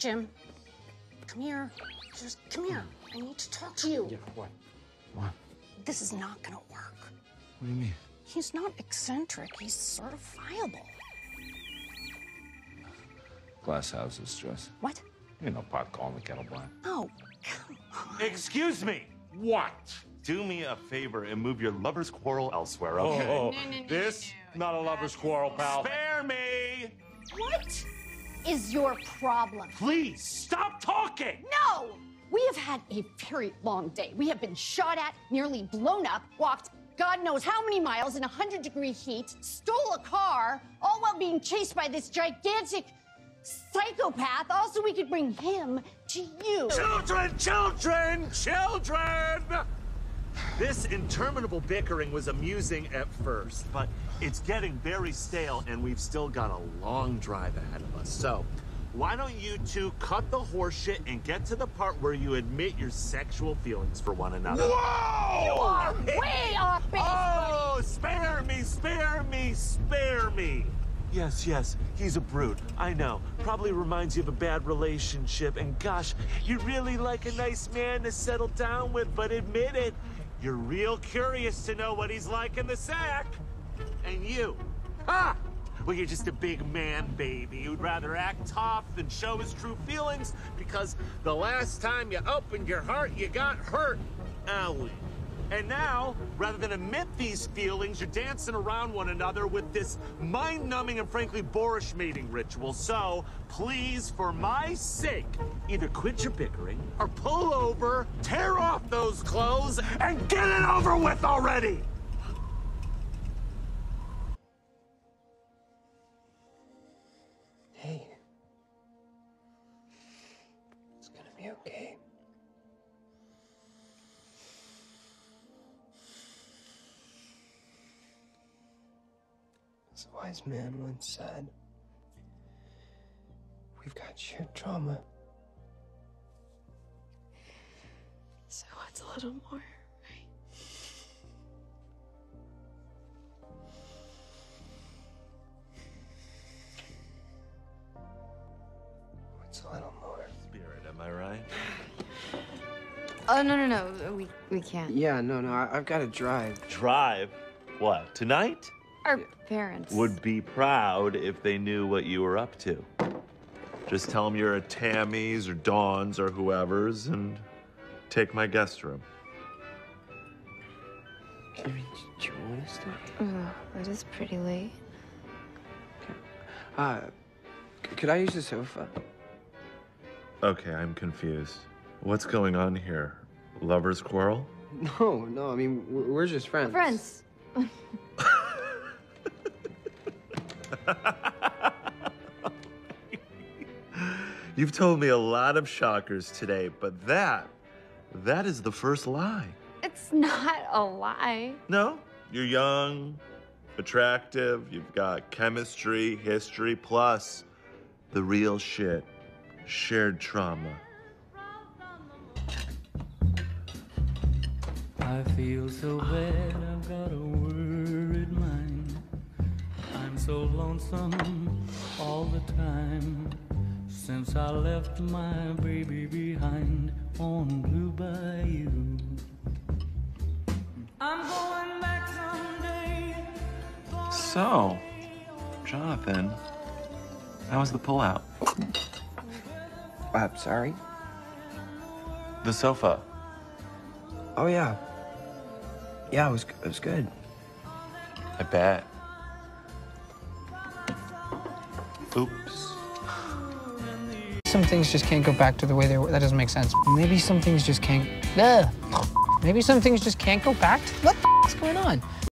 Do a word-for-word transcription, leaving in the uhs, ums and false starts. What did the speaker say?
Jim, come here. Just come here. I need to talk to you. Yeah, what? What? This is not gonna work. What do you mean? He's not eccentric. He's certifiable. Glass houses, Jess. What? You know, pot calling the kettle black. Oh, come on. Excuse me. What? Do me a favor and move your lover's quarrel elsewhere, okay? Oh, No, no, no, this no, not a lover's quarrel, pal. Spare me! What is your problem? Please, stop talking! No! We have had a very long day. We have been shot at, nearly blown up, walked God knows how many miles in one hundred degree heat, stole a car, all while being chased by this gigantic psychopath. Also, we could bring him to you. Children, children, children! This interminable bickering was amusing at first, but it's getting very stale and we've still got a long drive ahead of us. So, why don't you two cut the horseshit and get to the part where you admit your sexual feelings for one another? Whoa! You are way off base, Oh, spare me, spare me, spare me. Yes, yes, he's a brute. I know. Probably reminds you of a bad relationship. And gosh, you're really like a nice man to settle down with, but admit it, you're real curious to know what he's like in the sack. And you, ha! Well, you're just a big man baby who'd rather act tough than show his true feelings because the last time you opened your heart, you got hurt. Owie. And now, rather than admit these feelings, you're dancing around one another with this mind-numbing and frankly boorish mating ritual. So, please, for my sake, either quit your bickering or pull over, tear off those clothes, and get it over with already! Hey. It's gonna be okay. As a wise man once said, we've got shared trauma. So it's a little more, right? What's a little more? Spirit, am I right? Oh, no, no, no. We, we can't. Yeah, no, no, I, I've got to drive. Drive? What, tonight? Our parents. Would be proud if they knew what you were up to. Just tell them you're at Tammy's or Dawn's or whoever's and take my guest room. Jimmy, do you want to stay? Oh, it is pretty late. Uh, c- could I use the sofa? Okay, I'm confused. What's going on here? Lover's quarrel? No, no, I mean, we're, we're just friends. Friends. You've told me a lot of shockers today, but that, that is the first lie. It's not a lie. No, you're young, attractive, you've got chemistry, history, plus the real shit, shared trauma. I feel so bad, I've got a worried mind. I'm so lonesome all the time. Since I left my baby behind on Blue Bayou. I'm going back someday. So, Jonathan, how was the pullout? I'm sorry? The sofa. Oh, yeah. Yeah, it was, it was good. I bet. Oops. Some things just can't go back to the way they were. That doesn't make sense. Maybe some things just can't. Ugh. Maybe some things just can't go back to. What the f- is going on?